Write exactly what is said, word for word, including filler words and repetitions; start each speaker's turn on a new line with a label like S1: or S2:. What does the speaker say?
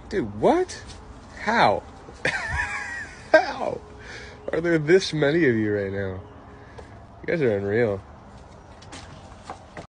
S1: Dude, what? How? How? Are there this many of you right now? You guys are unreal.